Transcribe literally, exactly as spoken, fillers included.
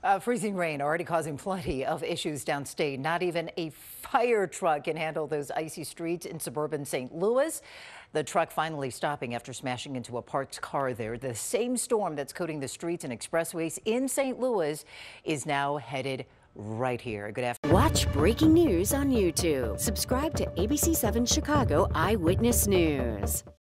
Uh, freezing rain already causing plenty of issues downstate. Not even a fire truck can handle those icy streets in suburban Saint Louis. The truck finally stopping after smashing into a parked car there. The same storm that's coating the streets and expressways in Saint Louis is now headed right here. Good afternoon. Watch breaking news on YouTube. Subscribe to A B C seven Chicago Eyewitness News.